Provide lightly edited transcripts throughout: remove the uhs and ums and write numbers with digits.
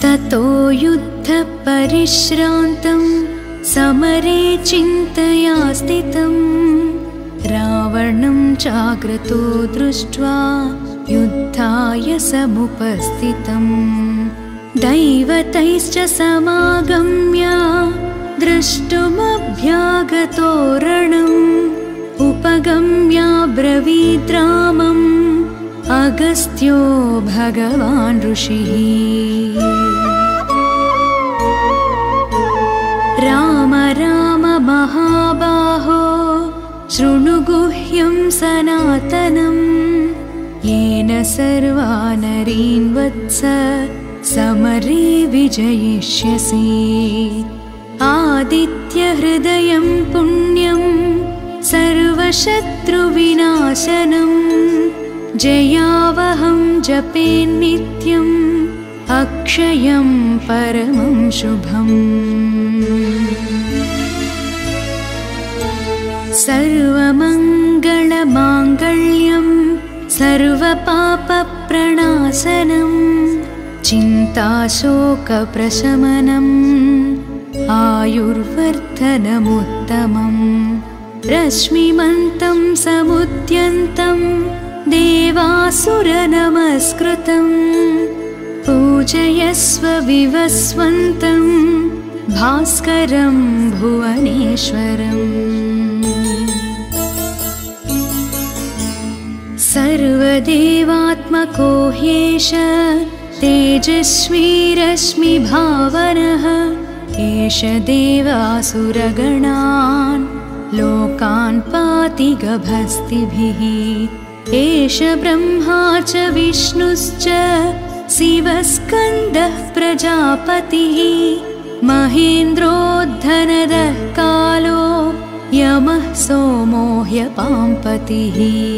ततो युद्धपरिश्रान्तं समरे चिन्तया स्थितं रावणं चाग्रतो दृष्ट्वा युद्धाय समुपस्थितं दैवतैश्च समागम्य द्रष्टुमभ्यागतो रणम् उपगम्याब्रवीद् रामम् अगस्त्यो भगवान् ऋषिः राम राम महाबाहो शृणु गुह्यं सनातनम् येन सर्वा नरीन् वत्स समरे विजयिष्यसि आदित्यहृदयं पुण्यं सर्वशत्रुविनाशनम् जयावहं जपेन्नित्यम् अक्षयं परमं शुभम् सर्वमङ्गलमाङ्गल्यं सर्वपापप्रणाशनं चिन्ताशोकप्रशमनम् आयुर्वर्धनमुत्तमम् रश्मिमन्तं समुद्यन्तं देवासुरनमस्कृतं पूजयस्व विवस्वन्तं भास्करं भुवनेश्वरम् सर्वदेवात्मको ह्येष तेजस्वी रश्मिभावनः एष देवासुरगणान् लोकान् पाति गभस्तिभिः एष ब्रह्मा च विष्णुश्च शिवस्कन्दः प्रजापतिः महेन्द्रो धनदः कालो यमः सोमो ह्यपाम्पतिः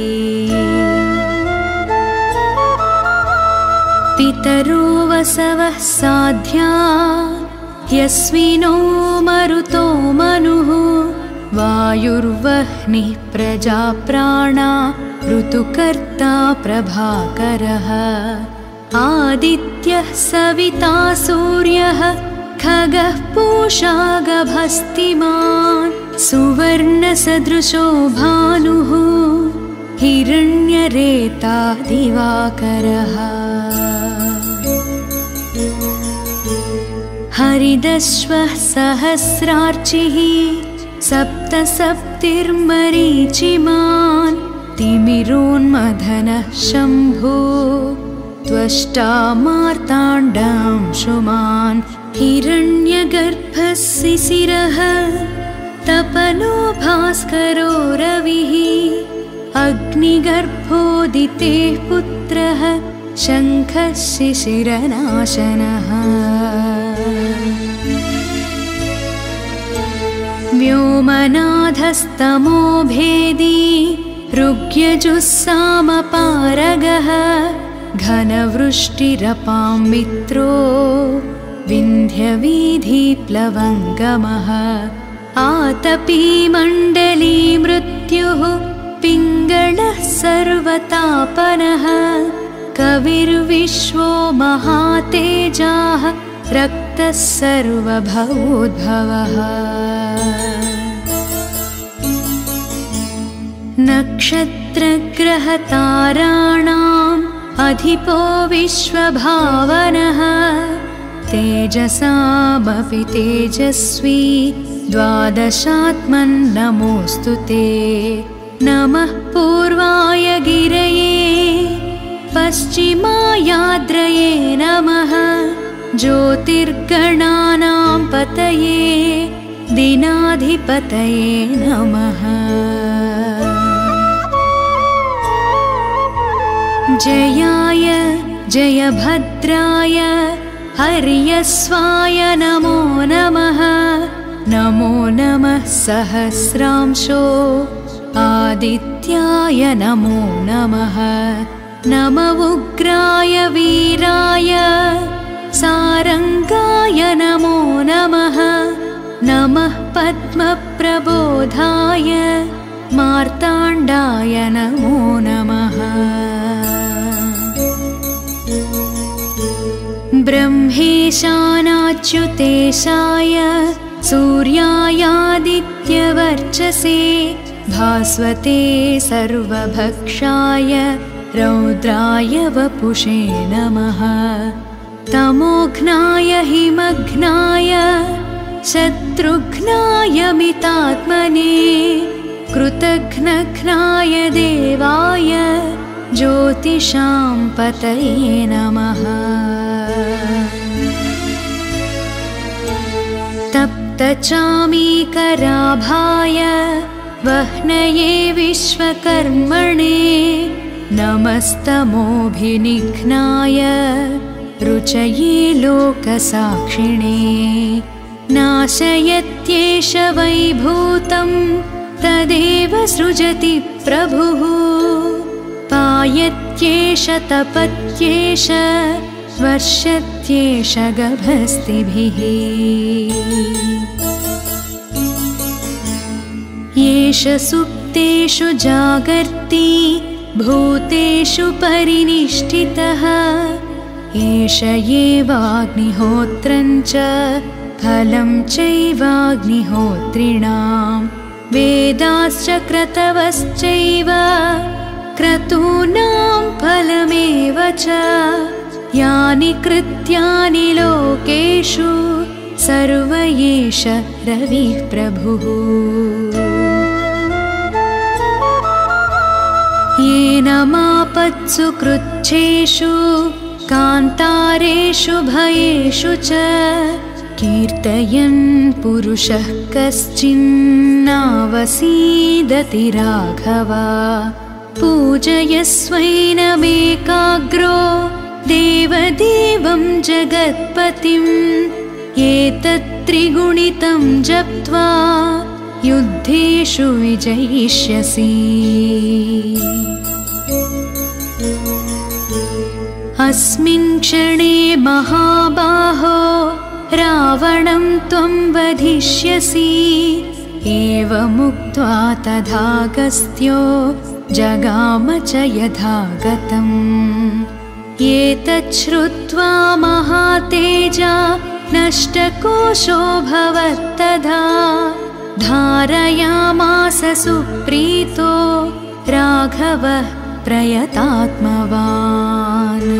पितरो वसवः साध्या यस्विनो मरुतो मनुः वायुर्वह्निः प्रजाप्राणा ऋतुकर्ता प्रभाकरः आदित्यः सविता सूर्यः खगः पूषा गभस्तिमान् सुवर्णसदृशो भानुः हिरण्यरेता दिवाकरः हरिदश्वः सहस्रार्चिः सप्तसप्तिर्मरीचिमान् तिमिरोन्मथनः शम्भो त्वष्टा मार्ताण्डांशुमान् हिरण्यगर्भः शिशिरः तपनो भास्करो रविः अग्निगर्भोदितेः पुत्रः शङ्खः शिशिरनाशनः व्योमनाथस्तमो भेदी ऋग्यजुस्सामपारगः घनवृष्टिरपां मित्रो विन्ध्यवीधिप्लवङ्गमः आतपी मण्डली मृत्युः पिङ्गळः सर्वतापनः कविर्विश्वो महातेजाः रक्तः सर्वभवोद्भवः नक्षत्रग्रहताराणाम् अधिपो विश्वभावनः तेजसामपि तेजस्वी द्वादशात्मन्नमोऽस्तु ते नमः पूर्वाय गिरये पश्चिमायाद्रये नमः ज्योतिर्गणानां पतये दिनाधिपतये नमः जयाय जयभद्राय हर्यस्वाय नमो नमः नमो नमः सहस्रांशो आदित्याय नमो नमः नम उग्राय वीराय सारंगाय नमो नमः नमः पद्मप्रबोधाय मार्ताण्डाय नमो नमः ब्रह्मेशानाच्युतेशाय सूर्यायादित्यवर्चसे भास्वते सर्वभक्षाय रौद्राय वपुषे नमः। तमोघ्नाय हिमघ्नाय शत्रुघ्नाय मितात्मने कृतघ्नघ्नाय देवाय ज्योतिषां पतये नमः। तप्तचामीकराभाय वह्नये विश्वकर्मणे नमस्तमोभिनिघ्नाय रुचये लोकसाक्षिणे। नाशयत्येष वैभूतं तदेव सृजति प्रभुः पायत्येष तपत्येष वर्षत्येष गभस्तिभिः। येष सुप्तेषु जागर्ति भूतेषु परिनिष्ठितः एष एवाग्निहोत्रं च फलं चैवाग्निहोत्रिणां वेदाश्च क्रतवश्चैव क्रतूनां फलमेव च यानि कृत्यानि लोकेषु सर्व एष रविः प्रभुः। येन मापत्सु कृच्छेषु कान्तारेषु भयेषु च कीर्तयन् पुरुषः कश्चिन्नावसीदति राघव। पूजयस्वैनमेकाग्रो देवदेवं जगत्पतिम् एतत्त्रिगुणितं जप्त्वा युद्धेषु विजयिष्यसि। अस्मिन् क्षणे महाबाहो रावणं त्वं वधिष्यसि। एवमुक्त्वा तथागस्त्यो जगाम च यथागतम्। एतत् श्रुत्वा महातेजा नष्टकोशोऽभवत्तदा धारयामास सुप्रीतो राघवः प्रयतात्मवान्।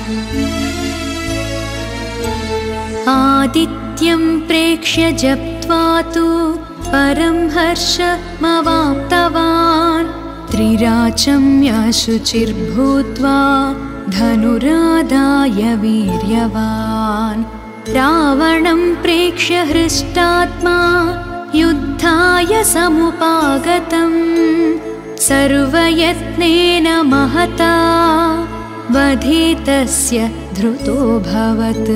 आदित्यं प्रेक्ष्य जप्त्वा तु परं हर्षमवाप्तवान्। त्रिराचम्यशुचिर्भूत्वा धनुरादाय वीर्यवान्। रावणं प्रेक्ष्य हृष्टात्मा युद्धाय समुपागतम्। सर्वयत्नेन महता वधितस्य धृतोऽभवत्।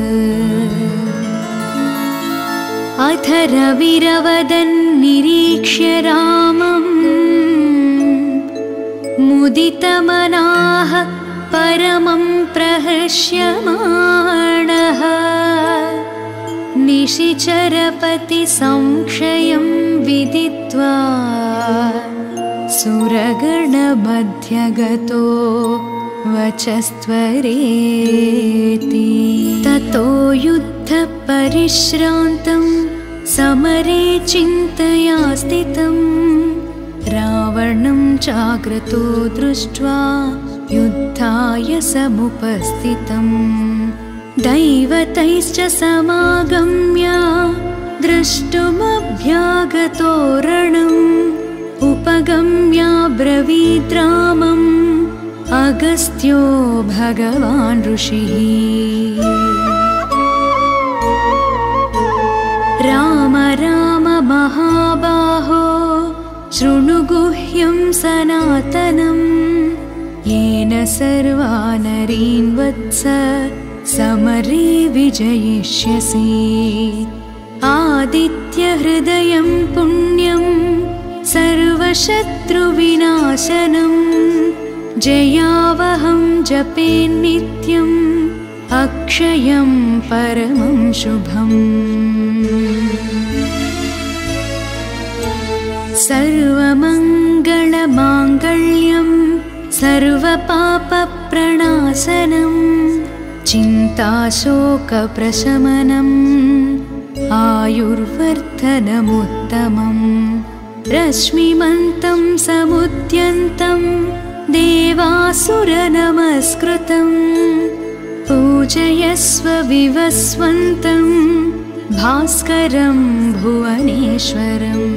अथ रविरवदन्निरीक्ष्य रामम् मुदितमनाः परमं प्रहृष्यमाणः। निशिचरपतिसंक्षयं विदित्वा सुरगणमध्यगतो वचस्त्वरेति। ततो युद्धपरिश्रान्तं समरे चिन्तया स्थितं रावणं चाग्रतो दृष्ट्वा युद्धाय समुपस्थितम्। दैवतैश्च समागम्य द्रष्टुमभ्यागतो रणम् उपगम्याब्रवीद्रामम् अगस्त्यो भगवान् ऋषिः। राम राम महाबाहो शृणु गुह्यं सनातनम् येन सर्वा नरीन् वत्स समरे विजयिष्यसि। आदित्यहृदयं पुण्यं सर्वशत्रुविनाशनं जयावहं जपेन्नित्यम् अक्षयं परमं शुभम्। सर्वमङ्गलमाङ्गल्यं सर्वपापप्रणाशनं चिन्ताशोकप्रशमनम् आयुर्वर्धनमुत्तमम् रश्मिमन्तं समुद्यन्तं देवासुरनमस्कृतं पूजयस्व विवस्वन्तं भास्करं भुवनेश्वरम्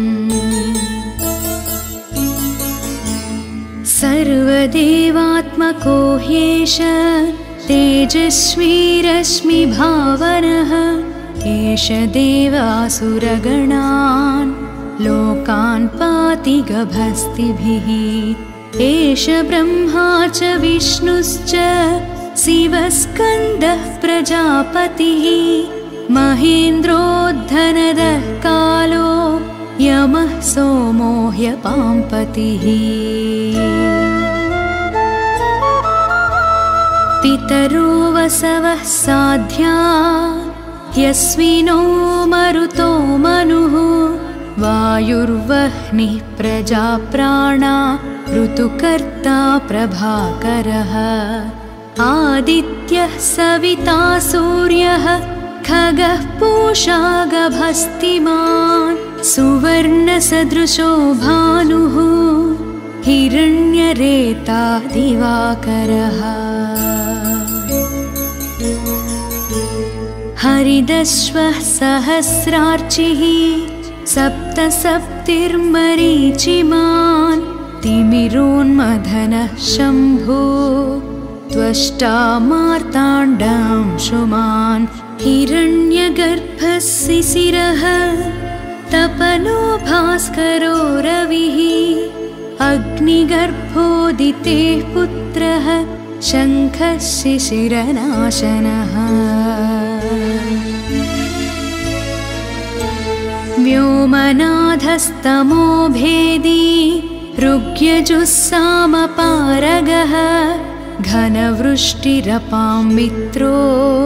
सर्वदेवात्मको ह्येष तेजस्वी रश्मिभावनः एष देवासुरगणान् लोकान् पाति गभस्तिभिः एष ब्रह्मा च विष्णुश्च शिवस्कन्दः प्रजापतिः महेन्द्रो धनदः कालो यमः सोमो ह्यपाम्पतिः पितरो वसवः साध्या यस्विनो मरुतो मनुः वायुर्वह्निः प्रजाप्राणा ऋतुकर्ता प्रभाकरः आदित्यः सविता सूर्यः खगः पूषा गभस्तिमान् सुवर्णसदृशो भानुः हिरण्यरेता दिवाकरः हरिदश्वः सहस्रार्चिः सप्तसप्तिर्मरीचिमान् तिमिरोन्मथनः शम्भो त्वष्टा मार्ताण्डांशुमान् हिरण्यगर्भः शिशिरः तपनो भास्करो रविः अग्निगर्भोदितेः पुत्रः शङ्खः शिशिरनाशनः व्योमनाथस्तमो भेदी ऋग्यजुस्सामपारगः घनवृष्टिरपां मित्रो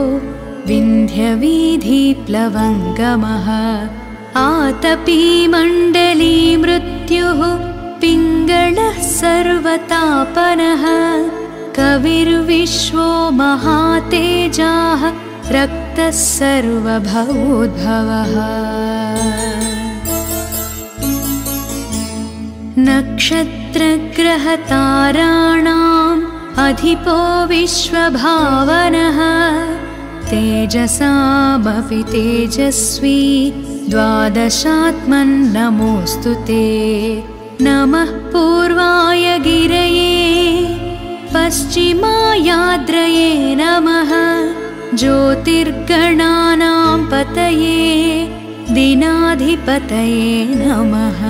विन्ध्यवीधिप्लवङ्गमः आतपी मण्डली मृत्युः पिङ्गळः सर्वतापनः कविर्विश्वो महातेजाः रक्तः सर्वभवोद्भवः नक्षत्रग्रहताराणाम् अधिपो विश्वभावनः तेजसामपि तेजस्वी द्वादशात्मन्नमोऽस्तु ते नमः पूर्वाय गिरये पश्चिमायाद्रये नमः ज्योतिर्गणानां पतये दिनाधिपतये नमः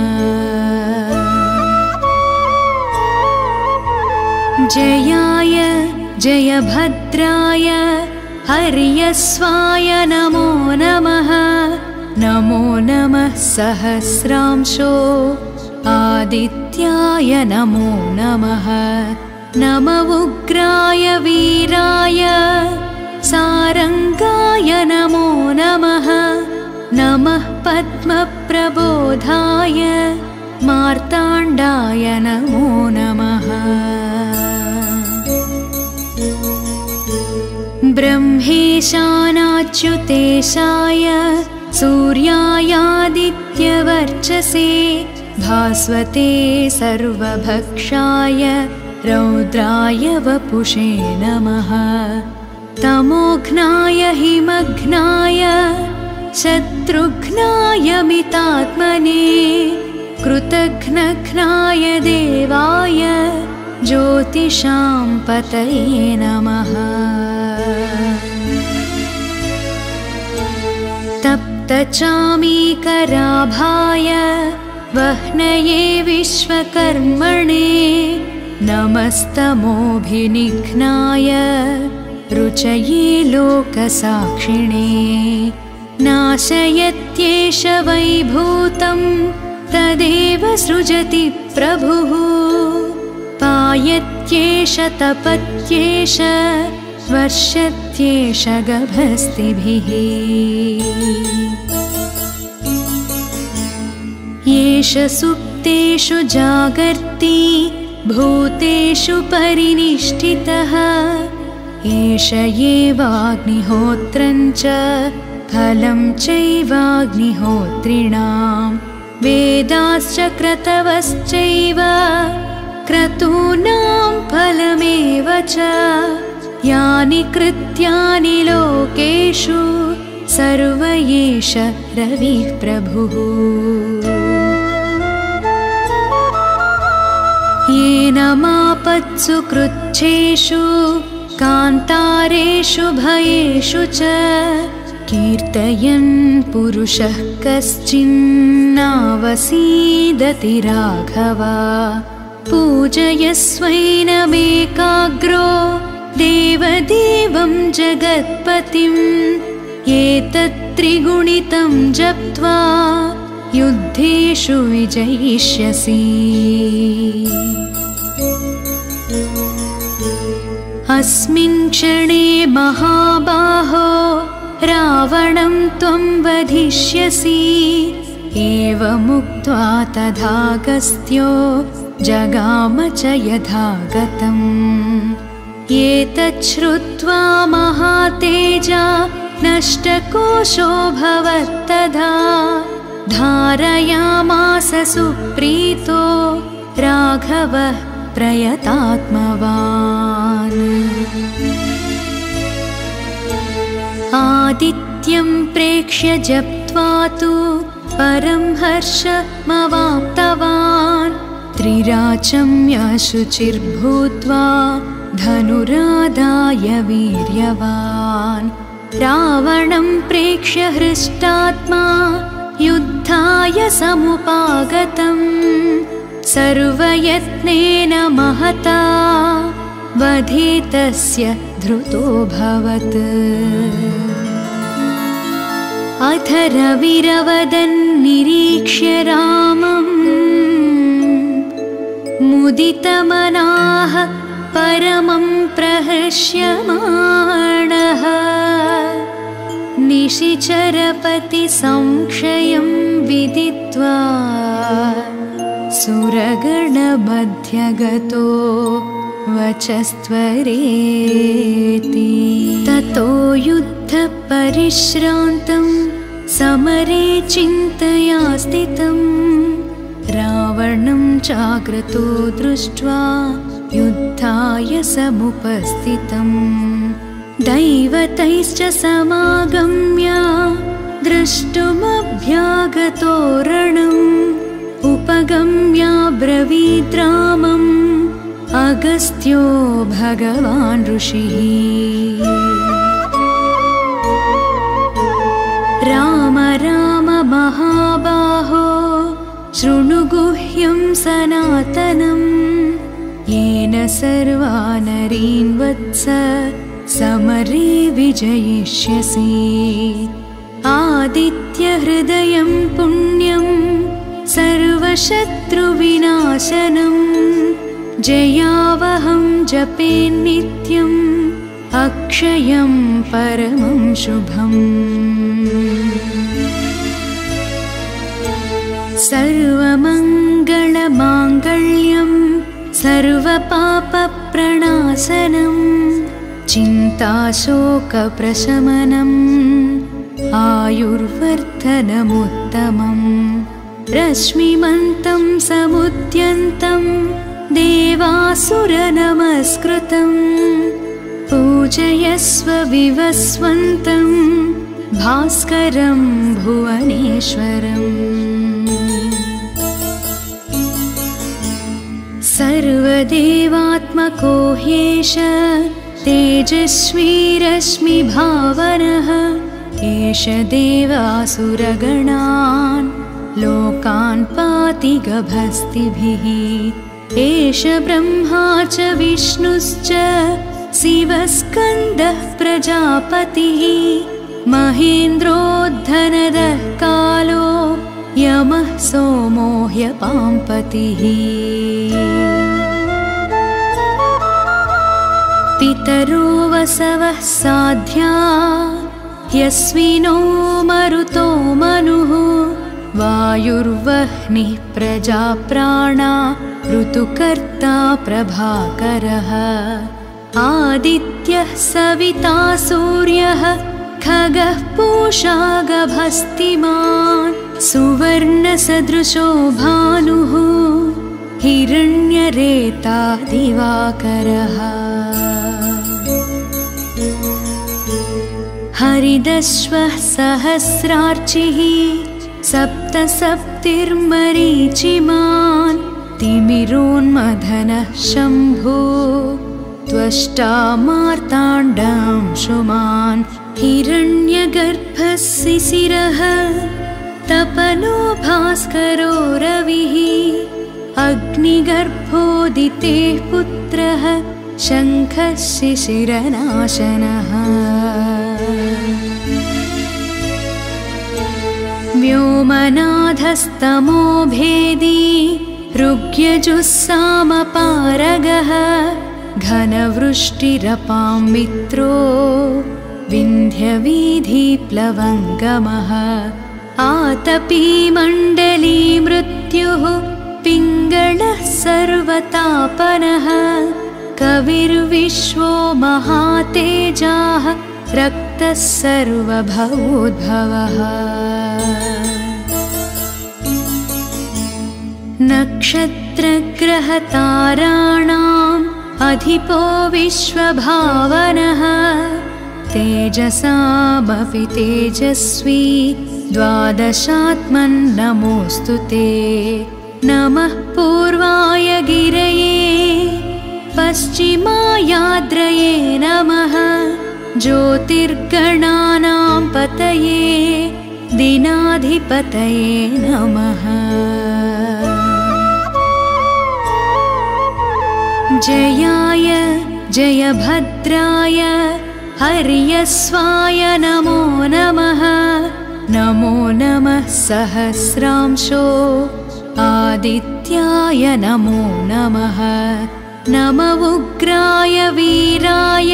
जयाय जयभद्राय हर्यस्वाय नमो नमः नमो नमः सहस्रांशो आदित्याय नमो नमः नम उग्राय वीराय सारंगाय नमो नमः नमः पद्मप्रबोधाय मार्ताण्डाय नमो नमः ब्रह्मेशानाच्युतेशाय सूर्यायादित्यवर्चसे भास्वते सर्वभक्षाय रौद्राय वपुषे नमः तमोघ्नाय हिमघ्नाय शत्रुघ्नाय मितात्मने कृतघ्नघ्नाय देवाय ज्योतिषां पतये नमः तप्तचामीकराभाय वह्नये विश्वकर्मणे नमस्तमोभिनिघ्नाय रुचये लोकसाक्षिणे नाशयत्येष वैभूतं तदेव सृजति प्रभुः पायत्येष तपत्येष वर्षत्येष गभस्तिभिः येष सुप्तेषु जागर्ति भूतेषु परिनिष्ठितः एष एवाग्निहोत्रं च फलं चैवाग्निहोत्रिणां वेदाश्च क्रतवश्चैव क्रतूनां फलमेव च यानि कृत्यानि लोकेषु सर्व एष रविः प्रभुः येन मापत्सु कृच्छेषु कान्तारेषु भयेषु च कीर्तयन् पुरुषः कश्चिन्नावसीदति राघव पूजयस्वैनमेकाग्रो देवदेवं जगत्पतिम् एतत् त्रिगुणितं जप्त्वा युद्धेषु विजयिष्यसि अस्मिन् क्षणे महाबाहो रावणं त्वं वधिष्यसि एवमुक्त्वा तथागस्त्यो जगाम च यथागतम् एतत् श्रुत्वा महातेजा नष्टकोशो भवत्तदा धारयामास सुप्रीतो राघवः प्रयतात्मवान् आदित्यं प्रेक्ष्य जप्त्वा तु परं हर्षमवाप्तवान् त्रिराचम्य शुचिर्भूत्वा धनुरादाय वीर्यवान् रावणं प्रेक्ष्य हृष्टात्मा युद्धाय समुपागतम् सर्वयत्नेन महता वधितस्य धृतोऽभवत् अथ रविरवदन्निरीक्ष्य रामम् मुदितमनाः परमं प्रहर्ष्यमाणः निशिचरपतिसंक्षयं विदित्वा सुरगणमध्यगतो वचस्त्वरेति ततो युद्धपरिश्रान्तं समरे चिन्तया स्थितं रावणं जाग्रतो दृष्ट्वा युद्धाय समुपस्थितम् दैवतैश्च समागम्य द्रष्टुमभ्यागतो रणम् उपगम्य ब्रवीद्रामम् अगस्त्यो भगवान् ऋषिः राम राम महाबाहो शृणु गुह्यं सनातनम् येन सर्वा नरीन् वत्स समरे विजयिष्यसि आदित्यहृदयं पुण्यं सर्वशत्रुविनाशनम् जयावहं जपेन्नित्यम् अक्षयं परमं शुभम् सर्वमङ्गलमाङ्गल्यं सर्वपापप्रणाशनम् चिन्ताशोकप्रशमनम् आयुर्वर्धनमुत्तमम् रश्मिमन्तं समुद्यन्तं देवासुरनमस्कृतं पूजयस्व विवस्वन्तं भास्करं भुवनेश्वरम् सर्वदेवात्मको ह्येष तेजस्वी रश्मिभावनः एष देवासुरगणान् लोकान् पाति गभस्तिभिः एष ब्रह्मा च विष्णुश्च शिवस्कन्दः प्रजापतिः महेन्द्रो धनदः कालो यमः सोमो ह्यपाम्पतिः पितरो वसवः साध्या ह्यस्विनो मरुतो मनुः वायुर्वह्निः प्रजाप्राणा ऋतुकर्ता प्रभाकरः आदित्यः सविता सूर्यः खगः पूषा गभस्तिमान् सुवर्णसदृशो भानुः हिरण्यरेता दिवाकरः हरिदश्वः सहस्रार्चिः सप्तसप्तिर्मरीचिमान् तिमिरोन्मथनः शम्भो त्वष्टा मार्ताण्डांशुमान् हिरण्यगर्भः शिशिरः तपनो भास्करो रविः अग्निगर्भोदितेः पुत्रः शङ्खः शिशिरनाशनः व्योमनाथस्तमो भेदी ऋग्यजुस्सामपारगः घनवृष्टिरपां मित्रो विन्ध्यवीधिप्लवङ्गमः आतपी मण्डली मृत्युः पिङ्गळः सर्वतापनः कविर्विश्वो महातेजाः रक्तः सर्वभवोद्भवः नक्षत्रग्रहताराणाम् अधिपो विश्वभावनः तेजसामपि तेजस्वी द्वादशात्मन्नमोऽस्तु ते नमः पूर्वाय गिरये पश्चिमायाद्रये नमः ज्योतिर्गणानां पतये दिनाधिपतये नमः जयाय जयभद्राय हर्यस्वाय नमो नमः नमो नमः सहस्रांशो आदित्याय नमो नमः नम उग्राय वीराय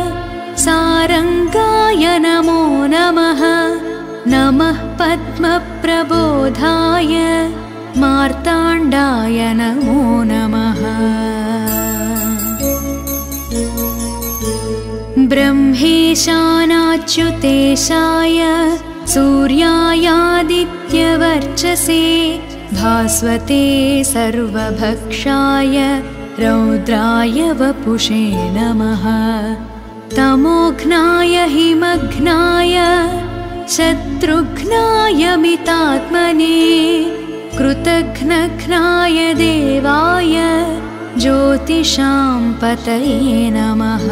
सारंगाय नमो नमः नमः पद्मप्रबोधाय मार्ताण्डाय नमो नमः ब्रह्मेशानाच्युतेशाय सूर्यायादित्यवर्चसे भास्वते सर्वभक्षाय रौद्राय वपुषे नमः तमोघ्नाय हिमघ्नाय शत्रुघ्नाय मितात्मने कृतघ्नघ्नाय देवाय ज्योतिषां पतये नमः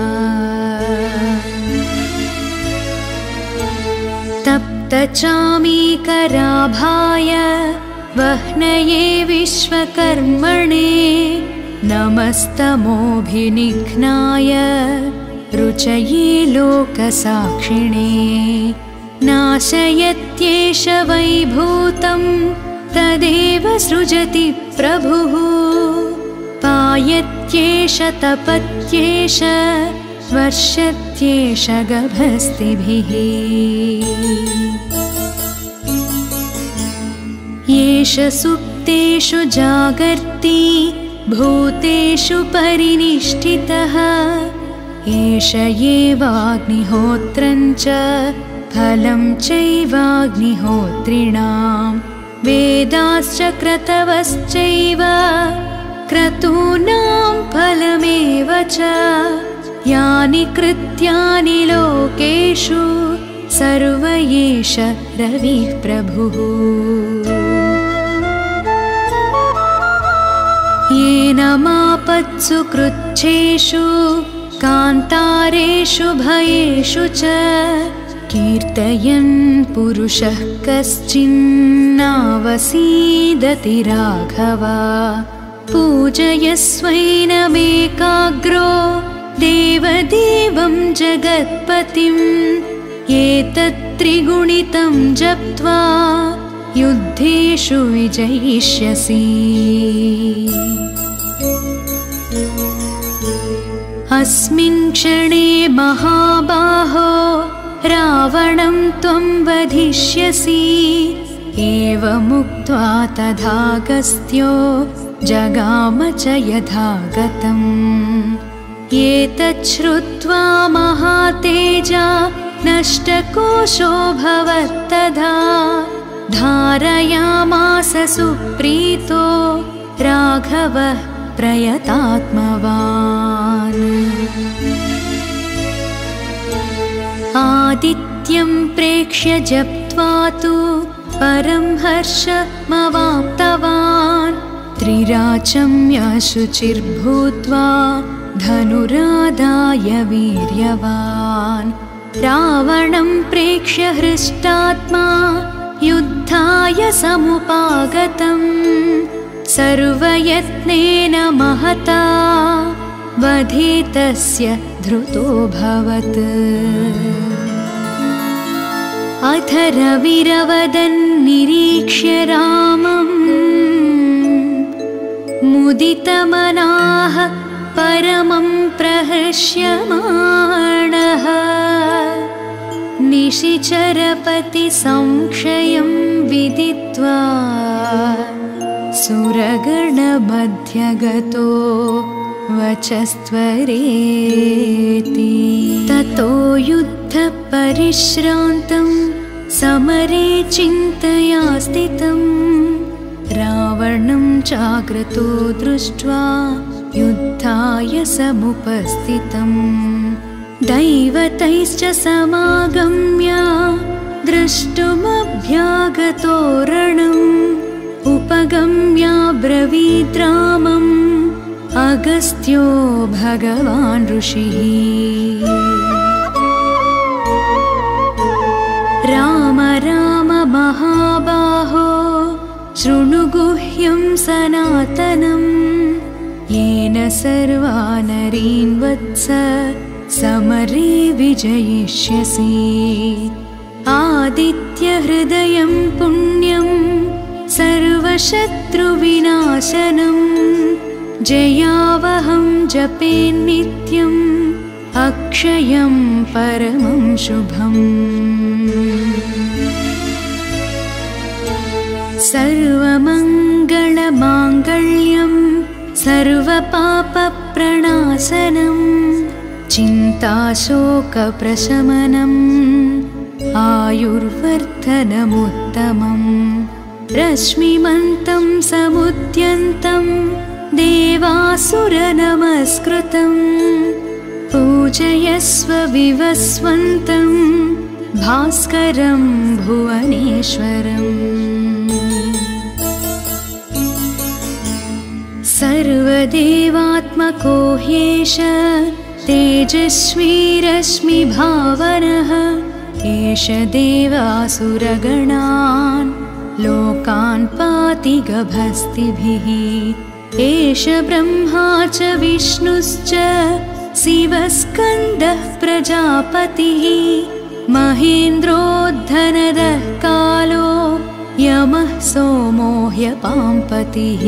तप्तचामीकराभाय वह्नये विश्वकर्मणे नमस्तमोभिनिघ्नाय रुचये लोकसाक्षिणे नाशयत्येष वैभूतं तदेव सृजति प्रभुः पायत्येष तपत्येष वर्षत्येष गभस्तिभिः येष सुप्तेषु जागर्ति भूतेषु परिनिष्ठितः एष एवाग्निहोत्रं च फलं चैवाग्निहोत्रिणां वेदाश्च क्रतवश्चैव क्रतूनां फलमेव च यानि कृत्यानि लोकेषु सर्व एष रविः प्रभुः येन मापत्सु कृच्छेषु कान्तारेषु भयेषु च कीर्तयन् पुरुषः कश्चिन्नावसीदति राघव पूजयस्वैनमेकाग्रो देवदेवं जगत्पतिम् एतत्त्रिगुणितं जप्त्वा युद्धेषु विजयिष्यसि अस्मिन् क्षणे महाबाहो रावणं त्वं वधिष्यसि एवमुक्त्वा तथागस्त्यो जगाम च यथागतम् एतच्छ्रुत्वा महातेजा नष्टकोशो भवत्तदा धारयामास सुप्रीतो राघवः प्रयतात्मवान्। आदित्यं प्रेक्ष्य जप्त्वा तु परं हर्षमवाप्तवान् त्रिराचम्य शुचिर्भूत्वा धनुरादाय वीर्यवान् रावणं प्रेक्ष्य हृष्टात्मा युद्धाय समुपागतम् सर्वयत्नेन महता वधितस्य धृतोऽभवत्। अथ रविरवदन्निरीक्ष्य रामम् मुदितमनाः परमं प्रहर्ष्यमाणः निशिचरपतिसंक्षयं विदित्वा सुरगणमध्यगतो वचस्त्वरेति। ततो युद्धपरिश्रान्तं समरे चिन्तया स्थितं रावणं चाग्रतो दृष्ट्वा युद्धाय समुपस्थितम् दैवतैश्च समागम्य द्रष्टुमभ्यागतो रणम् उपगम्याब्रवीद् रामम् अगस्त्यो भगवान् ऋषिः। राम राम महाबाहो शृणु गुह्यं सनातनम् येन सर्वा नरीन् वत्स समरे विजयिष्यसि। आदित्यहृदयं पुण्यं सर्वशत्रुविनाशनम् जयावहं जपेन्नित्यम् अक्षयं परमं शुभम्। सर्वमङ्गलमाङ्गल्यं सर्वपापप्रणाशनम् चिन्ताशोकप्रशमनम् आयुर्वर्धनमुत्तमम् रश्मिमन्तं समुद्यन्तं देवासुरनमस्कृतं पूजयस्व विवस्वन्तं भास्करं भुवनेश्वरम्। सर्वदेवात्मको ह्येष तेजस्वी रश्मिभावनः एष देवासुरगणान् लोकान् पाति गभस्तिभिः। एष ब्रह्मा च विष्णुश्च शिवस्कन्दः प्रजापतिः महेन्द्रो धनदः कालो यमः सोमो ह्यपाम्पतिः।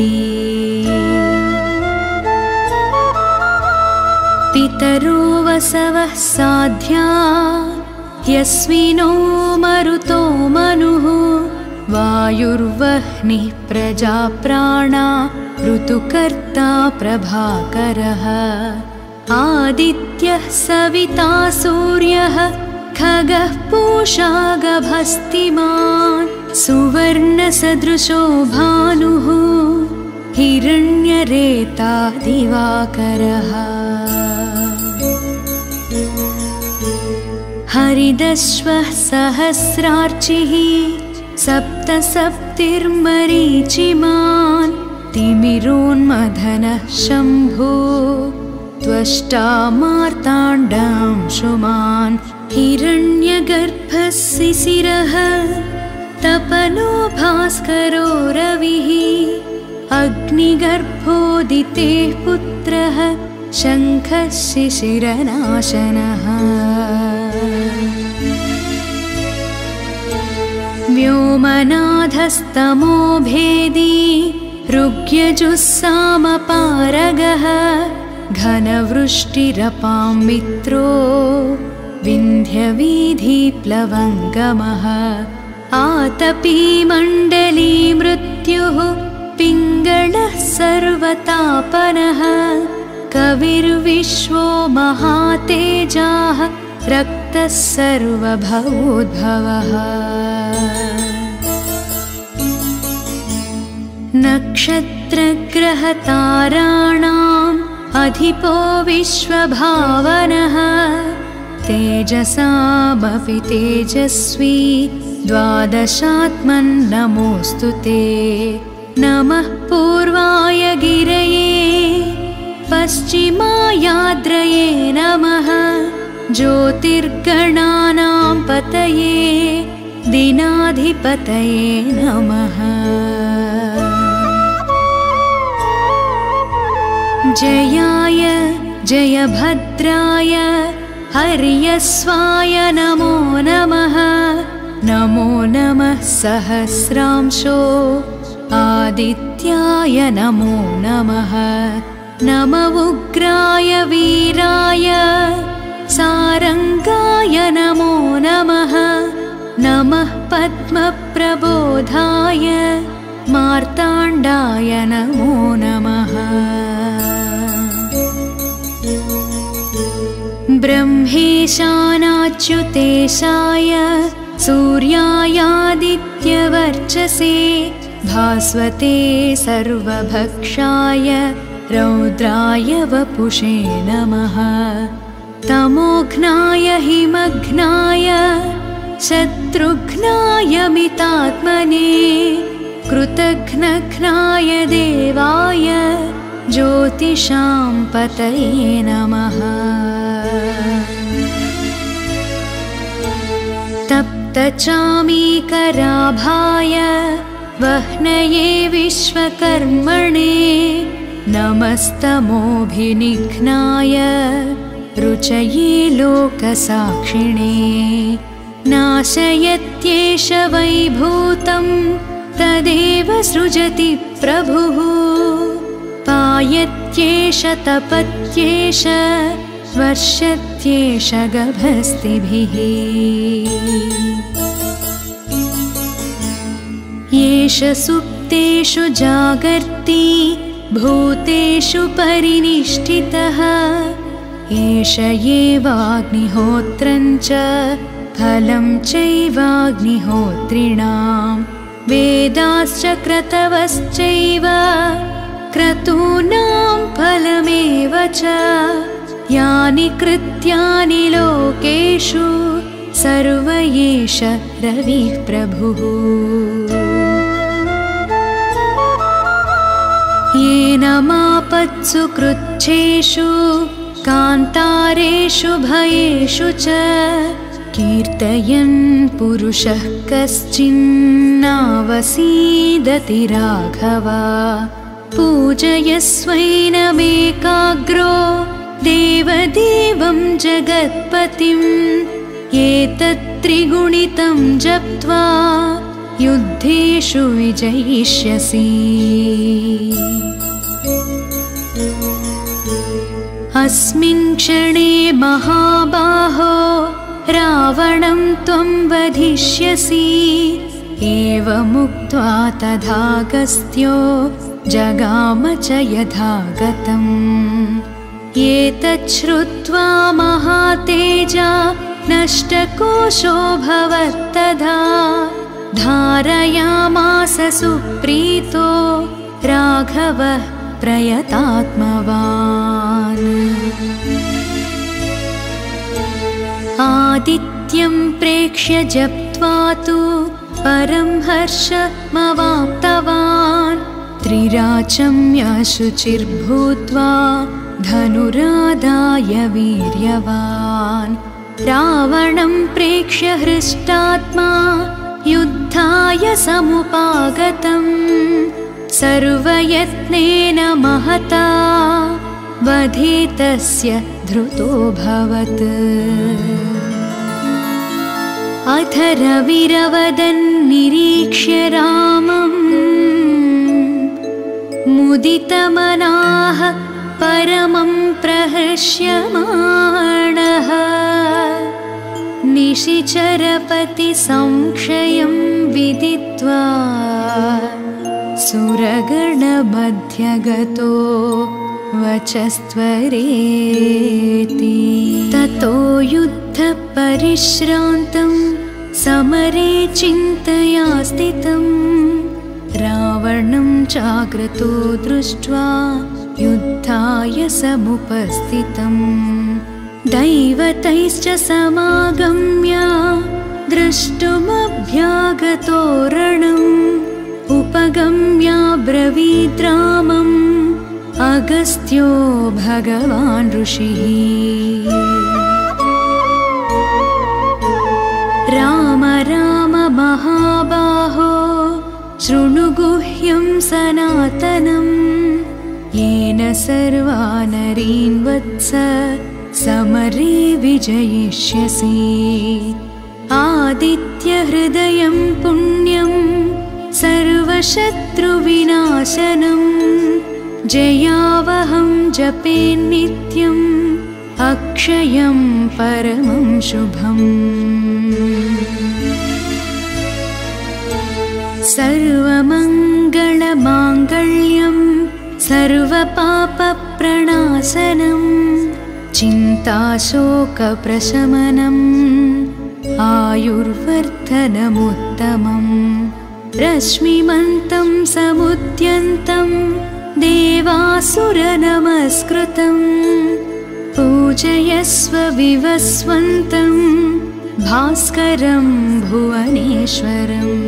पितरो वसवः साध्या यस्विनो मरुतो मनुः वायुर्वह्निः प्रजाप्राणा ऋतुकर्ता प्रभाकरः। आदित्यः सविता सूर्यः खगः पूषा गभस्तिमान् सुवर्णसदृशो भानुः हिरण्यरेता दिवाकरः। हरिदश्वः सहस्रार्चिः सप्तसप्तिर्मरीचिमान् तिमिरोन्मथनः शम्भो त्वष्टा मार्ताण्डांशुमान् हिरण्यगर्भः शिशिरः तपनो भास्करो रविः अग्निगर्भोदितेः पुत्रः शङ्खः शिशिरनाशनः। व्योमनाथस्तमो भेदी ऋग्यजुस्सामपारगः घनवृष्टिरपां मित्रो विन्ध्यवीधिप्लवङ्गमः। आतपी मण्डली मृत्युः पिङ्गळः सर्वतापनः कविर्विश्वो महातेजाः रक्तः सर्वभवोद्भवः नक्षत्रग्रहताराणाम् अधिपो विश्वभावनः तेजसामपि तेजस्वी द्वादशात्मन्नमोऽस्तु ते नमः पूर्वाय गिरये पश्चिमायाद्रये नमः ज्योतिर्गणानां पतये दिनाधिपतये नमः जयाय जयभद्राय हर्यस्वाय नमो नमः नमो नमः सहस्रांशो आदित्याय नमो नमः नम उग्राय वीराय सारंगाय नमो नमः नमः पद्मप्रबोधाय मार्ताण्डाय नमो नमः ब्रह्मेशानाच्युतेशाय सूर्यायादित्यवर्चसे भास्वते सर्वभक्षाय रौद्राय वपुषे नमः तमोघ्नाय हिमघ्नाय शत्रुघ्नाय मितात्मने कृतघ्नघ्नाय देवाय ज्योतिषां पतये नमः तप्तचामीकराभाय वह्नये विश्वकर्मणे नमस्तमोभिनिघ्नाय रुचये लोकसाक्षिणे नाशयत्येष वैभूतं तदेव सृजति प्रभुः पायत्येष तपत्येष वर्षत्येष गभस्तिभिः येष सुप्तेषु जागर्ति भूतेषु परिनिष्ठितः एष एवाग्निहोत्रं च फलं चैवाग्निहोत्रिणां वेदाश्च क्रतवश्चैव क्रतूनां फलमेव च यानि कृत्यानि लोकेषु सर्व एष रविः प्रभुः येन मापत्सु कृच्छेषु कान्तारेषु भयेषु च कीर्तयन् पुरुषः कश्चिन्नावसीदति राघव पूजयस्वैनमेकाग्रो देवदेवं जगत्पतिम् एतत्त्रिगुणितं जप्त्वा युद्धेषु विजयिष्यसि अस्मिन् क्षणे महाबाहो रावणं त्वं वधिष्यसि एवमुक्त्वा तथागस्त्यो जगाम च यथागतम् एतच्छ्रुत्वा महातेजा नष्टकोशो भवत्तदा धारयामास सुप्रीतो राघवः प्रयतात्मवान् आदित्यं प्रेक्ष्य जप्त्वा तु परं हर्षमवाप्तवान् त्रिराचम्यशुचिर्भूत्वा धनुरादाय वीर्यवान् रावणं प्रेक्ष्य हृष्टात्मा युद्धाय समुपागतम् सर्वयत्नेन महता वधितस्य धृतोऽभवत् अथ रविरवदन्निरीक्ष्य रामम् मुदितमनाः परमं प्रहर्ष्यमाणः निशिचरपति संक्षयं विदित्वा सुरगणमध्यगतो वचस्त्वरेति ततो युद्धपरिश्रान्तं समरे चिन्तया स्थितं रावणं चाग्रतो दृष्ट्वा युद्धाय समुपस्थितं दैवतैश्च समागम्य द्रष्टुमभ्यागतो रणम् उपगम्याब्रवीद् रामम् अगस्त्यो भगवान् ऋषिः राम राम महाबाहो शृणु गुह्यं सनातनं येन सर्वा नरीन् वत्स समरे विजयिष्यसि आदित्यहृदयं पुण्यं सर्वशत्रुविनाशनं जयावहं जपेन्नित्यम् अक्षयं परमं शुभम् सर्वमङ्गलमाङ्गल्यं सर्वपापप्रणाशनं चिन्ताशोकप्रशमनम् आयुर्वर्धनमुत्तमम् रश्मिमन्तं समुद्यन्तं देवासुरनमस्कृतं पूजयस्व विवस्वन्तं भास्करं भुवनेश्वरम्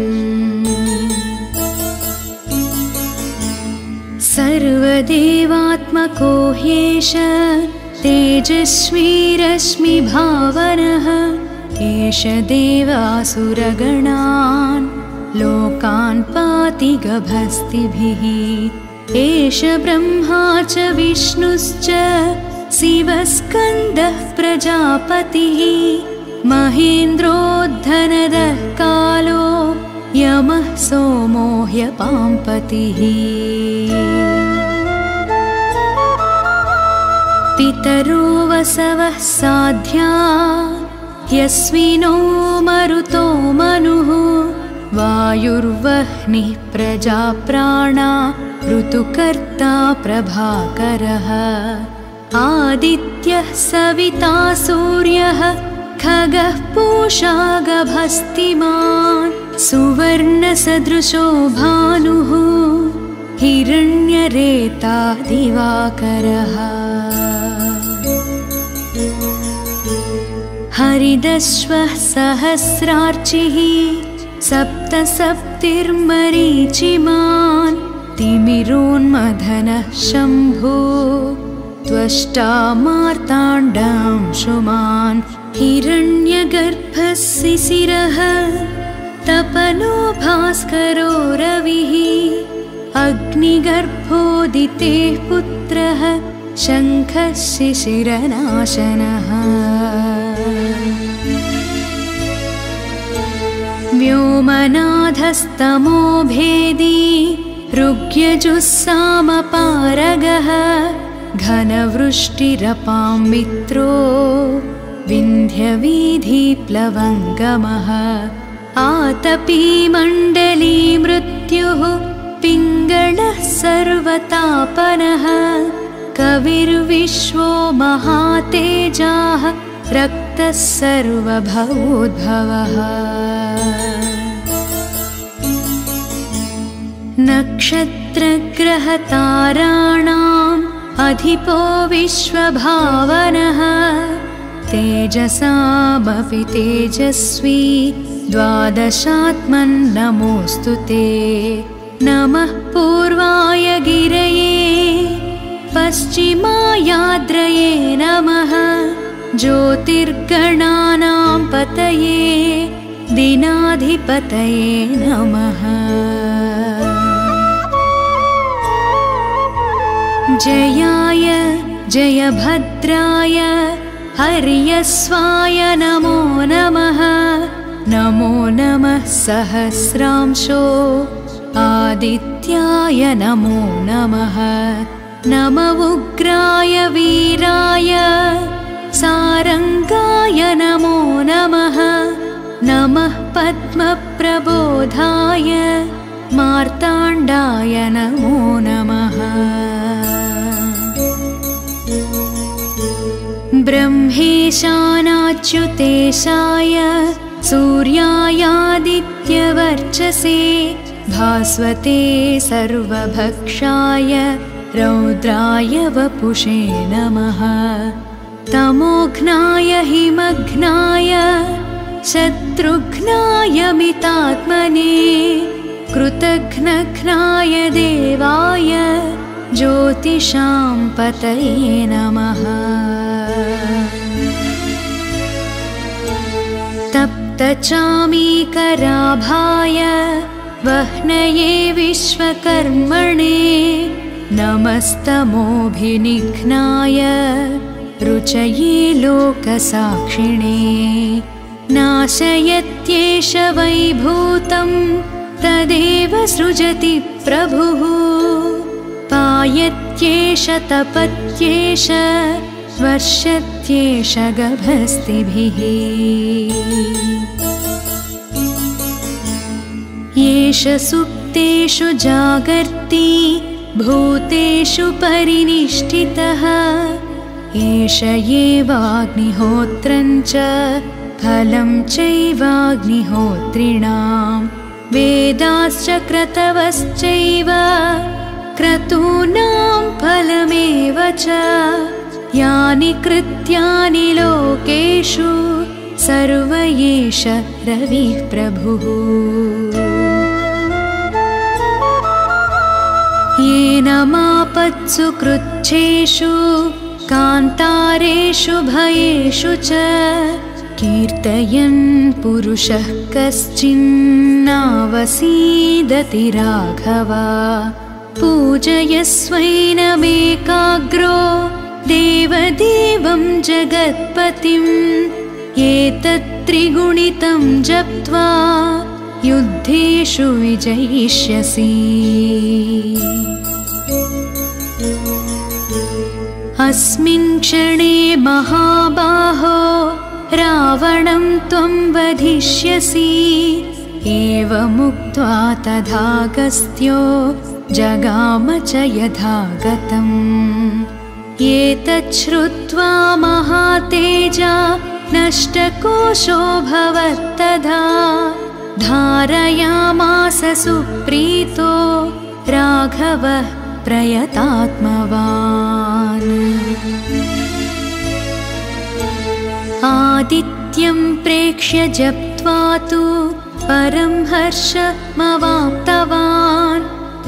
सर्वदेवात्मको ह्येष तेजस्वी रश्मिभावनः एष देवासुरगणान् लोकान् पाति गभस्तिभिः एष ब्रह्मा च विष्णुश्च शिवस्कन्दः प्रजापतिः महेन्द्रो धनदः कालो यमः सोमो ह्यपाम्पतिः पितरो वसवः साध्या ह्यस्विनो मरुतो मनुः वायुर्वह्निः प्रजाप्राणा ऋतुकर्ता प्रभाकरः आदित्यः सविता सूर्यः खगः पूषा गभस्तिमान् सुवर्णसदृशो भानुः हिरण्यरेता दिवाकरः हरिदश्वः सहस्रार्चिः सप्तसप्तिर्मरीचिमान् तिमिरोन्मथनः शम्भो त्वष्टा मार्ताण्डांशुमान् हिरण्यगर्भः शिशिरः तपनो भास्करो रविः अग्निगर्भोदितेः पुत्रः शङ्खः शिशिरनाशनः व्योमनाथस्तमो भेदी ऋग्यजुस्सामपारगः घनवृष्टिरपां मित्रो विन्ध्यवीधिप्लवङ्गमः आतपी मण्डली मृत्युः पिङ्गळः सर्वतापनः कविर्विश्वो महातेजाः रक्तः सर्वभवोद्भवः नक्षत्रग्रहताराणाम् अधिपो विश्वभावनः तेजसामपि तेजस्वी द्वादशात्मन्नमोऽस्तु ते नमः पूर्वाय गिरये पश्चिमायाद्रये नमः ज्योतिर्गणानां पतये दिनाधिपतये नमः जयाय जयभद्राय हर्यस्वाय नमो नमः नमो नमः सहस्रांशो आदित्याय नमो नमः नम उग्राय वीराय सारंगाय नमो नमः नमः पद्मप्रबोधाय मार्ताण्डाय नमो नमः। ब्रह्मेशानाच्युतेशाय सूर्यायादित्यवर्चसे भास्वते सर्वभक्षाय रौद्राय वपुषे नमः। तमोघ्नाय हिमघ्नाय शत्रुघ्नाय मितात्मने कृतघ्नघ्नाय देवाय ज्योतिषां पतये नमः। तप्तचामीकराभाय वह्नये विश्वकर्मणे नमस्तमोभिनिघ्नाय रुचये लोकसाक्षिणे। नाशयत्येष वैभूतं तदेव सृजति प्रभुः पायत्येष तपत्येष वर्षत्येष गभस्तिभिः। येष सुप्तेषु जागर्ति भूतेषु परिनिष्ठितः एष एवाग्निहोत्रं च फलं चैवाग्निहोत्रिणां वेदाश्च क्रतवश्चैव क्रतूनां फलमेव च यानि कृत्यानि लोकेषु सर्व एष रविः प्रभुः। येन मापत्सु कृच्छेषु कान्तारेषु भयेषु च कीर्तयन् पुरुषः कश्चिन्नावसीदति राघव। पूजयस्वैनमेकाग्रो देवदेवं जगत्पतिम् एतत्त्रिगुणितं जप्त्वा युद्धेषु विजयिष्यसि। अस्मिन् क्षणे महाबाहो रावणं त्वं वधिष्यसि। एवमुक्त्वा तथागस्त्यो जगाम च यथागतम्। एतच्छ्रुत्वा महातेजा नष्टकोशोऽभवत्तदा धारयामास सुप्रीतो राघवः प्रयतात्मवान्। आदित्यं प्रेक्ष्य जप्त्वा तु परं हर्षमवाप्तवान्।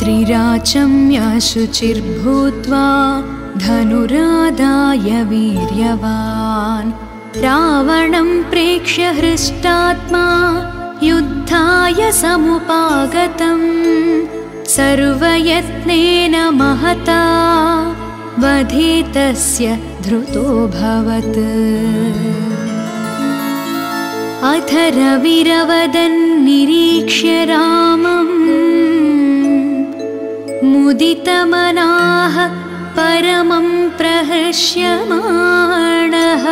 त्रिराचम्याशुचिर्भूत्वा धनुरादाय वीर्यवान्। रावणं प्रेक्ष्य हृष्टात्मा युद्धाय समुपागतम्। सर्वयत्नेन महता वधे तस्य धृतोऽभवत्। अथ रविरवदन्निरीक्ष्य रामम् मुदितमनाः परमं प्रहर्ष्यमाणः।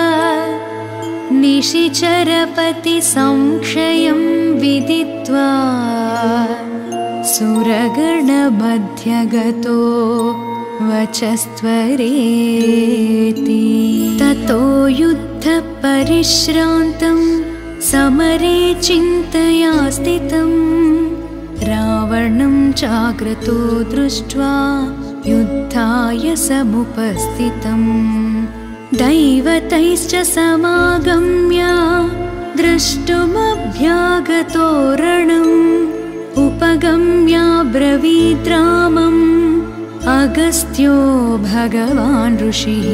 निशिचरपतिसंक्षयं विदित्वा सुरगणमध्यगतो वचस्त्वरेति। ततो युद्धपरिश्रान्तं समरे चिन्तया स्थितं। रावणं चाग्रतो दृष्ट्वा युद्धाय समुपस्थितम्। दैवतैश्च समागम्य द्रष्टुमभ्यागतो रणम्। उपगम्याब्रवीद्रामम् अगस्त्यो भगवान् ऋषिः।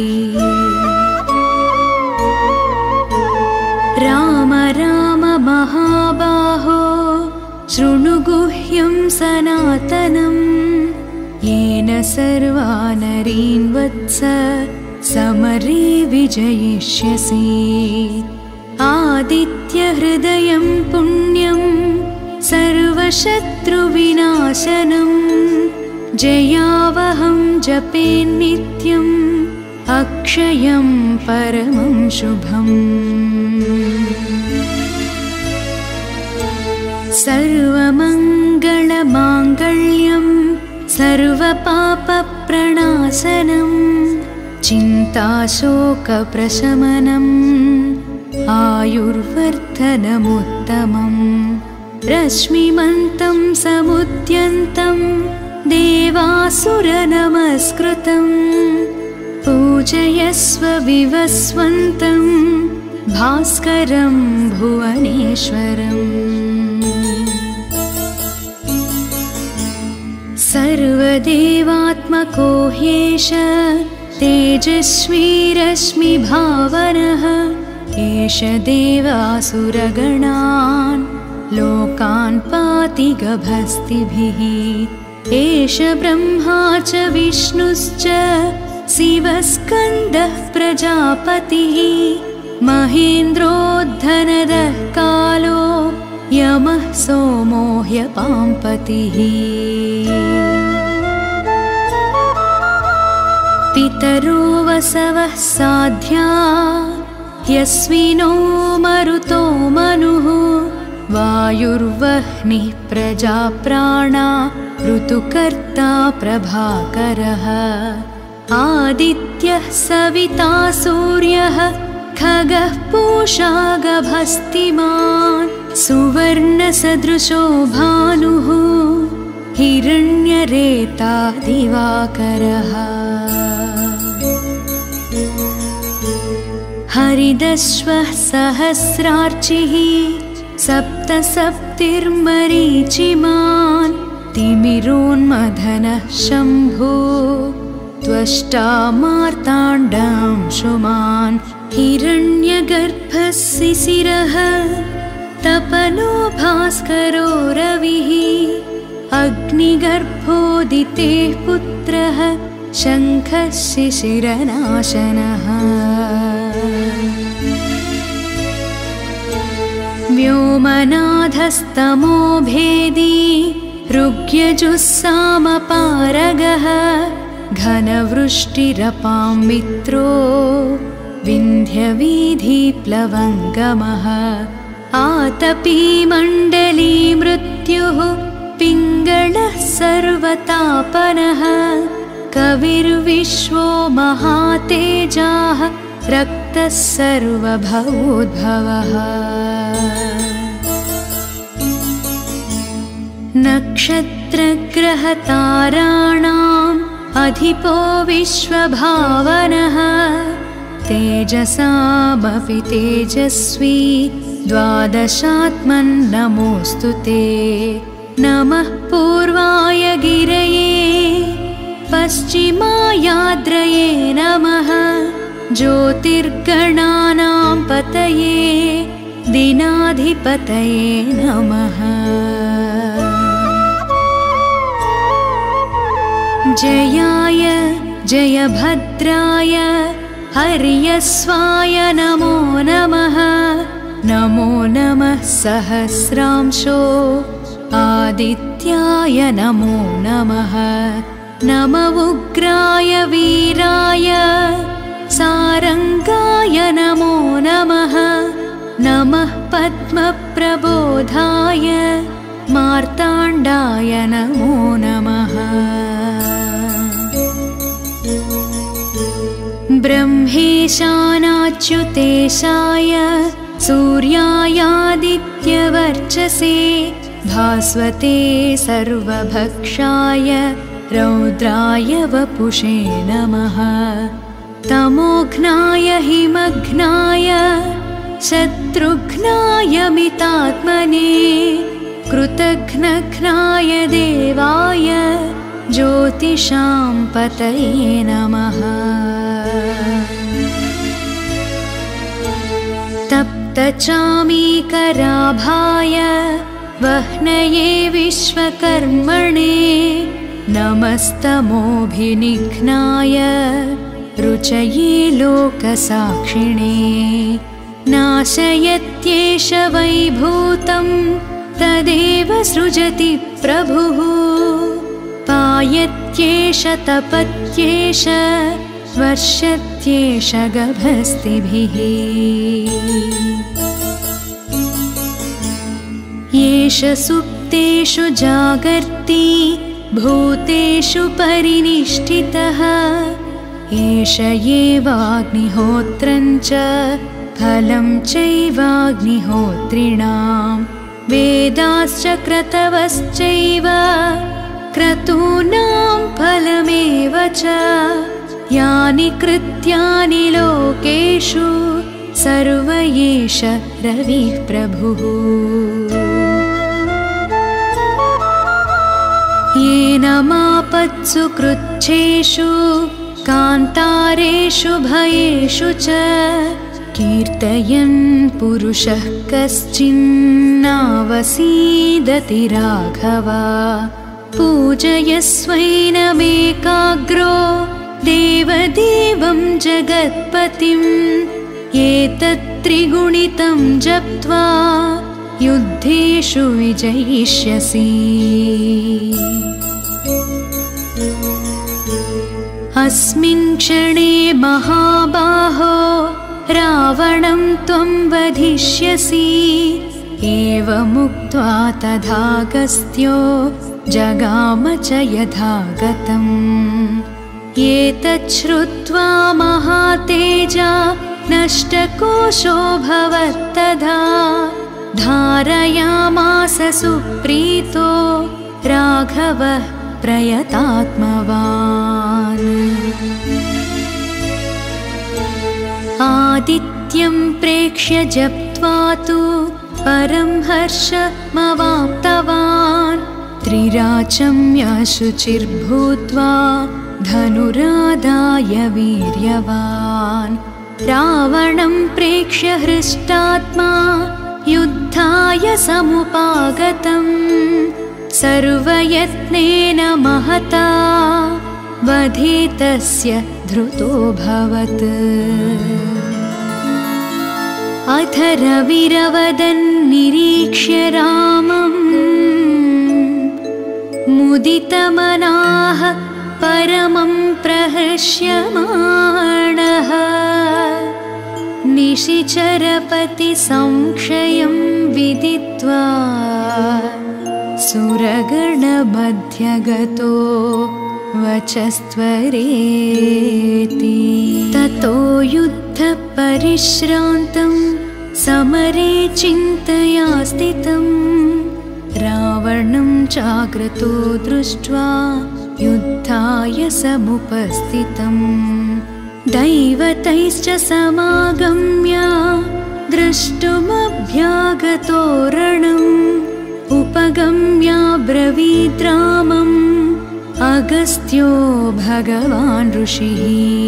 राम राम महाबाहो शृणु गुह्यं सनातनम्। येन सर्वा नरीन् वत्स समरे विजयिष्यसि। आदित्यहृदयं पुण्यं सर्वशत्रुविनाशनम्। जयावहं जपेन्नित्यम् अक्षयं परमं शुभम्। सर्वमङ्गल सर्वपापप्रणाशनं चिन्ताशोकप्रशमनम् आयुर्वर्धनमुत्तमम् रश्मिमन्तं समुद्यन्तं देवासुरनमस्कृतम् पूजयस्व विवस्वन्तं भास्करं भुवनेश्वरम् सर्वदेवात्मको ह्येष तेजस्वी रश्मिभावनः एष देवासुरगणान् लोकान् पाति गभस्तिभिः एष ब्रह्मा च विष्णुश्च शिवस्कन्दः प्रजापतिः महेन्द्रोद्धनदः कालो यमः सोमो ह्यपाम्पतिः पितरो वसवः साध्या यस्विनो मरुतो मनुः वायुर्वह्निः प्रजाप्राणा ऋतुकर्ता प्रभाकरः आदित्यः सविता सूर्यः खगः पूषा गभस्तिमान् सुवर्णसदृशो भानुः हिरण्यरेता दिवाकरः हरिदश्वः सहस्रार्चिः सप्तसप्तिर्मरीचिमान् तिमिरोन्मथनः शम्भो त्वष्टा मार्ताण्डांशुमान् हिरण्यगर्भः शिशिरः तपनो भास्करो रविः अग्निगर्भोदितेः पुत्रः शङ्खः शिशिरनाशनः व्योमनाथस्तमो भेदी ऋग्यजुस्सामपारगः घनवृष्टिरपां मित्रो विन्ध्यवीधिप्लवङ्गमः आतपी मण्डली मृत्युः पिङ्गळः सर्वतापनः कविर्विश्वो महातेजाः रक्तः सर्वभवोद्भवः नक्षत्रग्रहताराणाम् अधिपो विश्वभावनः तेजसामपि तेजस्वी द्वादशात्मन्नमोऽस्तु ते नमः पूर्वाय गिरये पश्चिमायाद्रये नमः ज्योतिर्गणानां पतये दिनाधिपतये नमः जयाय जयभद्राय हर्यस्वाय नमो नमः नमो नमः सहस्रांशो आदित्याय नमो नमः नम उग्राय वीराय सारंगाय नमो नमः नमः पद्मप्रबोधाय मार्ताण्डाय नमो नमः ब्रह्मेशानाच्युतेशाय सूर्यायादित्यवर्चसे भास्वते सर्वभक्षाय रौद्राय वपुषे नमः तमोघ्नाय हिमघ्नाय शत्रुघ्नाय मितात्मने कृतघ्नघ्नाय देवाय ज्योतिषां पतये नमः तप्तचामीकराभाय वह्नये विश्वकर्मणे नमस्तमोभिनिघ्नाय रुचये लोकसाक्षिणे नाशयत्येष वैभूतं तदेव सृजति प्रभुः पायत्येष तपत्येष वर्षत्येष गभस्तिभिः येष सुप्तेषु जागर्ति भूतेषु परिनिष्ठितः एष एवाग्निहोत्रं च फलं चैवाग्निहोत्रिणां वेदाश्च क्रतवश्चैव क्रतूनां फलमेव च यानि कृत्यानि लोकेषु सर्व एष रविः प्रभुः येन मापत्सु कृच्छेषु कान्तारेषु भयेषु च कीर्तयन् पुरुषः कश्चिन्नावसीदति राघव पूजयस्वैनमेकाग्रो देवदेवं जगत्पतिम् एतत्त्रिगुणितं जप्त्वा युद्धेषु विजयिष्यसि अस्मिन् क्षणे महाबाहो रावणं त्वं वधिष्यसि एवमुक्त्वा तथागस्त्यो जगाम च यथागतम् एतत् श्रुत्वा महातेजा नष्टकोशोऽभवत्तदा धारयामास सुप्रीतो राघवः प्रयतात्मवान् आदित्यं प्रेक्ष्य जप्त्वा तु परं हर्षमवाप्तवान् त्रिराचम्य शुचिर्भूत्वा धनुरादाय वीर्यवान् रावणं प्रेक्ष्य हृष्टात्मा युद्धाय समुपागतम् सर्वयत्नेन महता वधितस्य धृतोऽभवत् अथ रविरवदन्निरीक्ष्य रामम् मुदितमनाः परमं प्रहृष्यमाणः निशिचरपतिसंक्षयं विदित्वा सुरगणमध्यगतो वचस्त्वरेति ततो युद्धपरिश्रान्तं समरे चिन्तया स्थितं रावणं चाग्रतो दृष्ट्वा युद्धाय समुपस्थितम् दैवतैश्च समागम्य द्रष्टुमभ्यागतो रणम् उपगम्याब्रवीद्रामम् अगस्त्यो भगवान् ऋषिः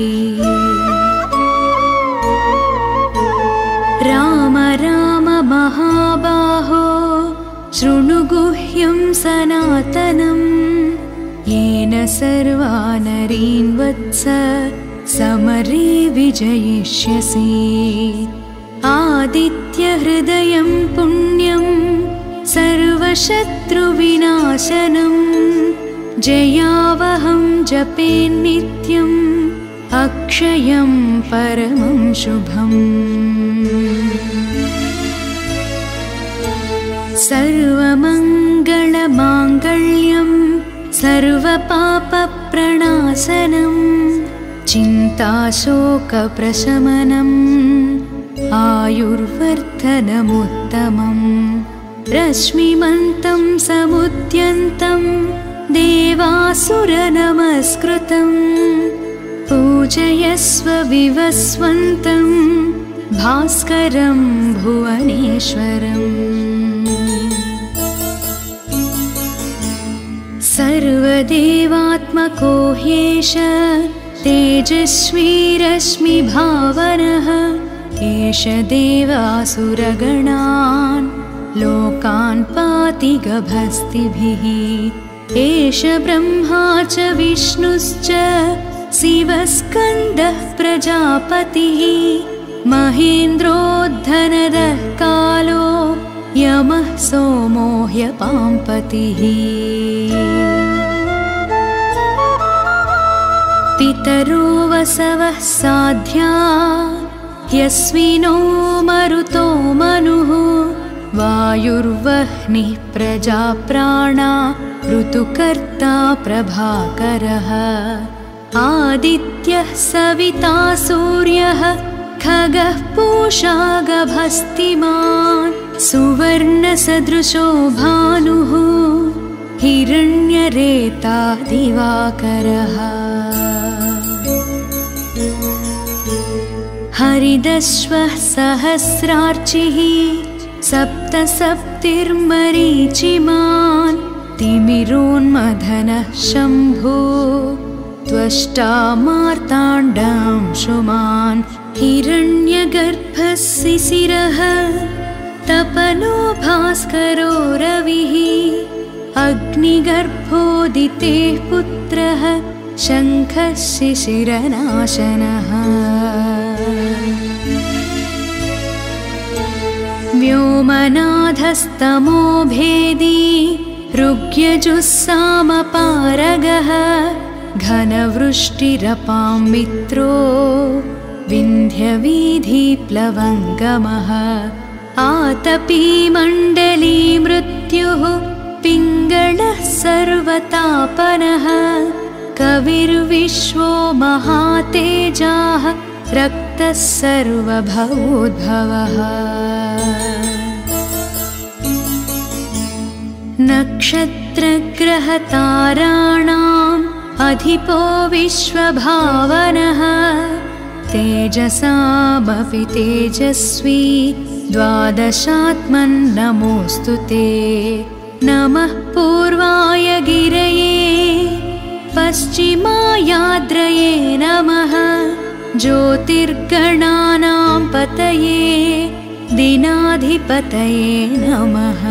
राम राम महाबाहो शृणु गुह्यं सनातनम् येन सर्वा नरीन् वत्स समरे विजयिष्यसि आदित्यहृदयं पुण्यं सर्वशत्रुविनाशनं जयावहं जपेन्नित्यम् अक्षयं परमं शुभम् सर्वमङ्गलमाङ्गल्यं सर्वपापप्रणाशनम् चिन्ताशोकप्रशमनम् आयुर्वर्धनमुत्तमम् रश्मिमन्तं समुद्यन्तं देवासुरनमस्कृतं पूजयस्व विवस्वन्तं भास्करं भुवनेश्वरम् सर्वदेवात्मको ह्येष तेजस्वी रश्मिभावनः एष देवासुरगणान् लोकान् पाति गभस्तिभिः एष ब्रह्मा च विष्णुश्च शिवस्कन्दः प्रजापतिः महेन्द्रोद्धनदः कालो यमः सोमो ह्यपाम्पतिः पितरो वसवः साध्या ह्यस्विनो मरुतो मनुः वायुर्वह्निः प्रजाप्राणा ऋतुकर्ता प्रभाकरः आदित्यः सविता सूर्यः खगः पूषा गभस्तिमान् सुवर्णसदृशो भानुः हिरण्यरेता दिवाकरः हरिदश्वः सहस्रार्चिः सप्तसप्तिर्मरीचिमान् तिमिरोन्मथनः शम्भो त्वष्टा मार्ताण्डांशुमान् हिरण्यगर्भः शिशिरः तपनो भास्करो रविः अग्निगर्भोदितेः पुत्रः शङ्खः शिशिरनाशनः व्योमनाथस्तमो भेदी ऋग्यजुस्सामपारगः घनवृष्टिरपां मित्रो विन्ध्यवीधिप्लवङ्गमः आतपी मण्डली मृत्युः पिङ्गळः सर्वतापनः कविर्विश्वो महातेजाः रक्तः सर्वभवोद्भवः नक्षत्रग्रहताराणाम् अधिपो विश्वभावनः तेजसामपि तेजस्वी द्वादशात्मन्नमोऽस्तु ते नमः पूर्वाय गिरये पश्चिमायाद्रये नमः ज्योतिर्गणानां पतये दिनाधिपतये नमः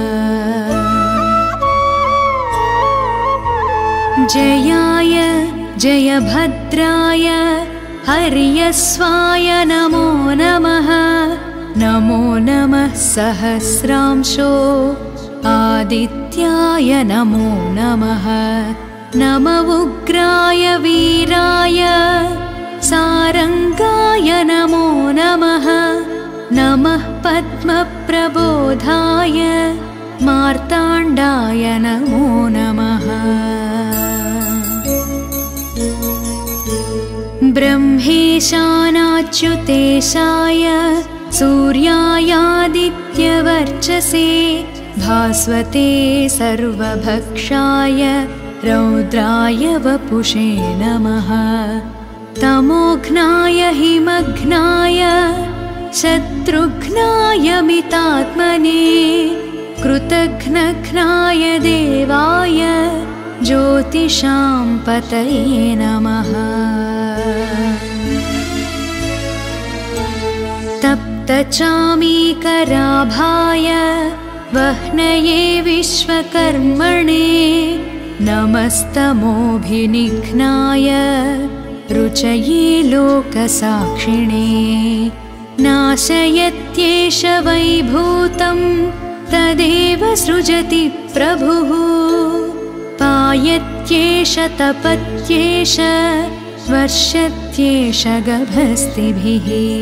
जयाय जयभद्राय हर्यस्वाय नमो नमः नमो नमः सहस्रांशो आदित्याय नमो नमः नम उग्राय वीराय सारंगाय नमो नमः नमः पद्मप्रबोधाय मार्ताण्डाय नमो नमः ब्रह्मेशानाच्युतेशाय सूर्यायादित्यवर्चसे भास्वते सर्वभक्षाय रौद्राय वपुषे नमः तमोघ्नाय हिमघ्नाय शत्रुघ्नाय मितात्मने कृतघ्नघ्नाय देवाय ज्योतिषां पतये नमः तप्तचामीकराभाय वह्नये विश्वकर्मणे नमस्तमोभिनिघ्नाय रुचये लोकसाक्षिणे नाशयत्येष वैभूतं तदेव सृजति प्रभुः पायत्येष तपत्येष वर्षत्येष गभस्तिभिः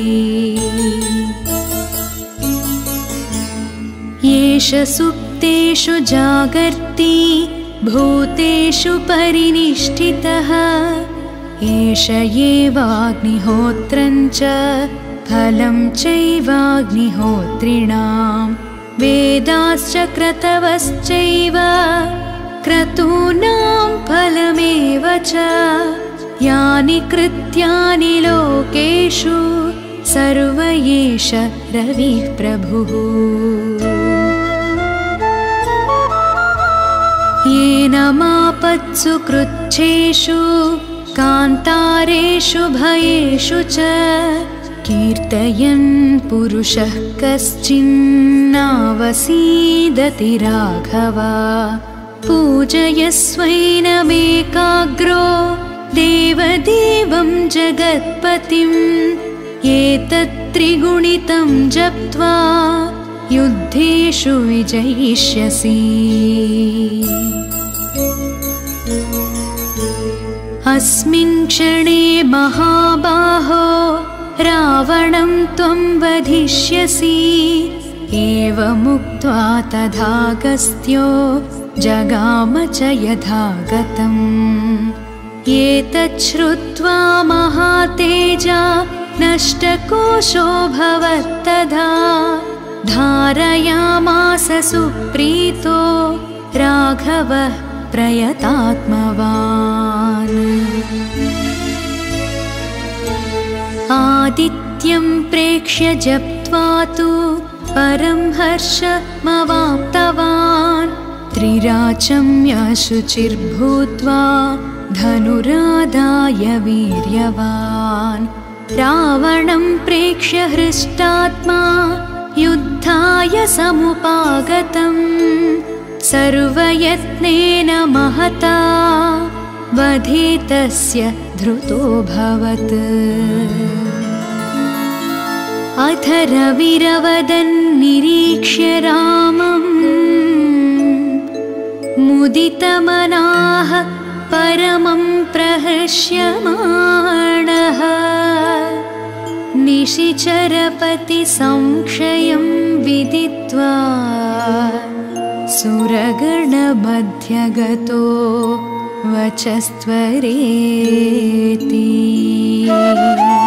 येष सुप्तेषु जागर्ति भूतेषु परिनिष्ठितः एष एवाग्निहोत्रं च फलं चैवाग्निहोत्रिणां वेदाश्च क्रतवश्चैव क्रतूनां फलमेव च यानि कृत्यानि लोकेषु सर्व एष रविः प्रभुः येन मापत्सु कृच्छेषु कान्तारेषु भयेषु च कीर्तयन् पुरुषः कश्चिन्नावसीदति राघव पूजयस्वैनमेकाग्रो देवदेवं जगत्पतिम् एतत्त्रिगुणितं जप्त्वा युद्धेषु विजयिष्यसि अस्मिन् क्षणे महाबाहो रावणं त्वं वधिष्यसि एवमुक्त्वा तथागस्त्यो जगाम च यथागतम्। एतच्छ्रुत्वा महातेजा नष्टकोशोऽभवत्तदा धारयामास सुप्रीतो राघवः प्रयतात्मवान्। आदित्यं प्रेक्ष्य जप्त्वा तु परं हर्षमवाप्तवान्। त्रिराचम्य शुचिर्भूत्वा धनुरादाय वीर्यवान्। रावणं प्रेक्ष्य हृष्टात्मा युद्धाय समुपागतम्। सर्वयत्नेन महता वधितस्य धृतोऽभवत्। अथ रविरवदन्निरीक्ष्य रामम् मुदितमनाः परमं प्रहर्ष्यमाणः। निशिचरपतिसंक्षयं विदित्वा सुरगणमध्यगतो वचस्त्वरेति।